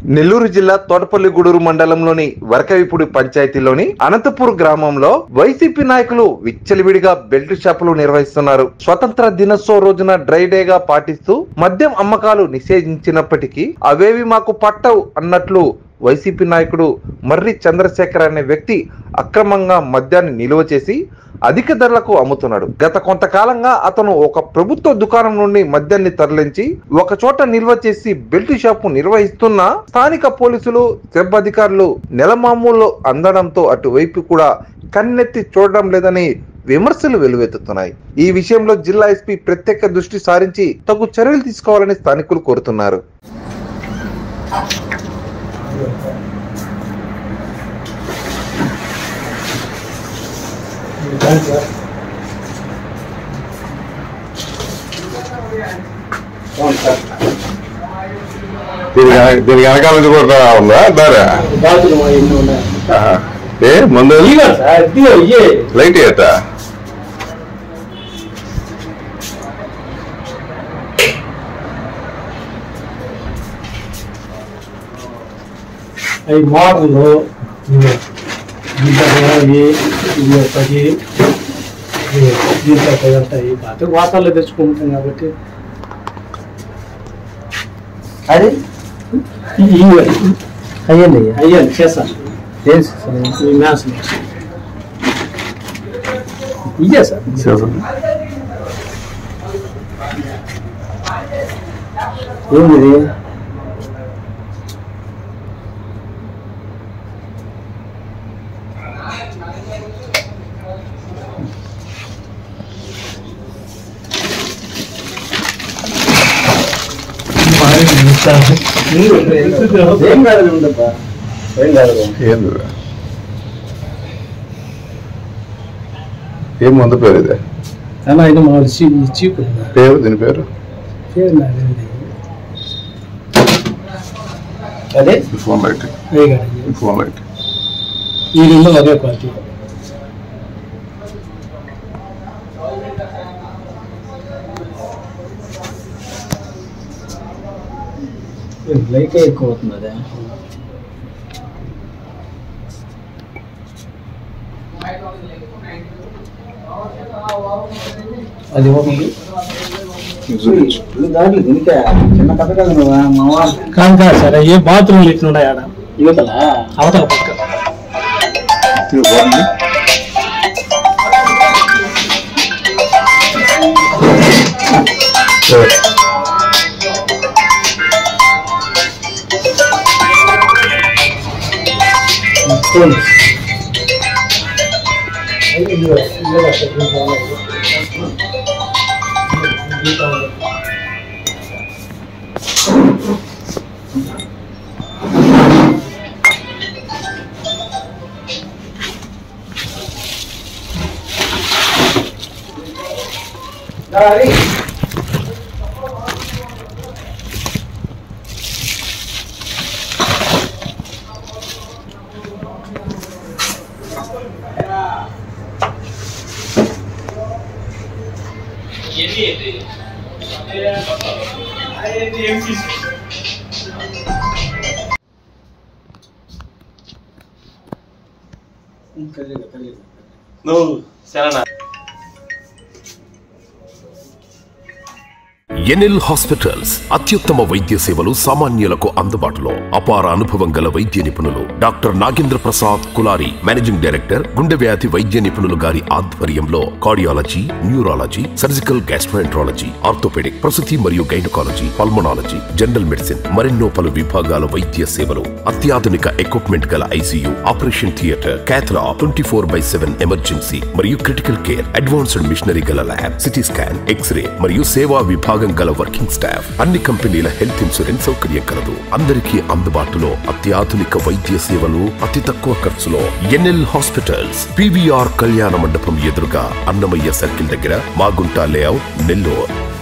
నెల్లూరు జిల్లా తోటపల్లి గూడూరు మండలంలోని వరకవిపూడి పంచాయతీలోని అనంతపూర్ గ్రామంలో వైసీపీ నాయకులు విచ్చలవిడిగా బెల్ట్ షాపులు నిర్వహిస్తున్నారు. స్వతంత్ర దినోత్సవ రోజున డ్రై డేగా పాటిస్తూ మద్యం అమ్మకాలు నిషేధించినప్పటికీ అవేవి మాకు పట్టవు అన్నట్లు వైసీపీ నాయకుడు మర్రి చంద్రశేఖర్ అనే వ్యక్తి అక్రమంగా మద్యాన్ని నిల్వ చేసి అధిక ధరలకు అమ్ముతున్నాడు. గత కొంతకాలంగా అతను ఒక ప్రభుత్వ దుకాణం నుండి మద్యాన్ని తరలించి ఒక చోట నిల్వ చేసి బెల్ట్ షాపు నిర్వహిస్తున్న స్థానిక పోలీసులు అధికారులు నెలమామూలు అందడంతో అటువైపు కూడా కన్నెత్తి చూడడం లేదని విమర్శలు వెలువెత్తుతున్నాయి. ఈ విషయంలో జిల్లా ఎస్పీ ప్రత్యేక దృష్టి సారించి తగు చర్యలు తీసుకోవాలని స్థానికులు కోరుతున్నారు. దీనికి వెనకాల నుంచి కూడా ఉందా దారా ఏ ముందు లైట్ అయ్యట అవి మోడల్లో వెళ్తాయి బాగా వాతాల్లో తెచ్చుకుంటాం కాబట్టి అది అయ్యండి అయ్యాలి చేస్తాను మ్యాథ్స్ ఇయ్యా సార్ ఏంది ఏం మందు పేరు ఇదే చీపు పేరు దీని పేరు అదే ఫోన్ లైట్ ఫోన్ లైట్ ఈ రెండు అదే క్వాలిటీ లైట్ ఎక్కువ అవుతుంది అదే అది దాంట్లో దీనికే చిన్న కథ కదా నువ్వు కాదు సార్ ఏ బాత్రూమ్లు ఇట్లున్నాయి ఆడ యువతల అవతల పక్క ఎన్ఎల్ హాస్పిటల్స్ అత్యుత్తమ వైద్య సేవలు సామాన్యులకు అందుబాటులో. అపార అనుభవం గల వైద్య నిపుణులు doctor Nagendra Prasad Kulari, managing director, గుండె వ్యాధి వైద్య నిపుణులు గారి ఆధ్వర్యంలో cardiology, neurology, surgical gastroenterology, orthopaedic, ప్రసూతి మరియు గైనకాలజీ, పల్మనాలజీ, జనరల్ మెడిసిన్ మరెన్నో పలు విభాగాల వైద్య సేవలు. అత్యాధునిక ఎక్విప్మెంట్ గల ICU, operation theatre, cath lab, 24/7 emergency మరియు క్రిటికల్ కేర్, అడ్వాన్స్డ్ మిషనరీ గల ల్యాబ్, సిటీ స్కాన్, ఎక్స్రే మరియు సేవా విభాగం గల వర్కింగ్ స్టాఫ్. అన్ని కంపెనీల హెల్త్ ఇన్సూరెన్స్ సౌకర్యం కలదు. అందరికీ అందుబాటులో అత్యాధునిక వైద్య సేవలు అతి తక్కువ ఖర్చులో. ఎన్ఎల్ హాస్పిటల్స్, పివిఆర్ కళ్యాణ మండపం ఎదురుగా, అన్నమయ్య సర్కిల్ దగ్గర, మాగుంట లేఅవుట్, నెల్లూరు.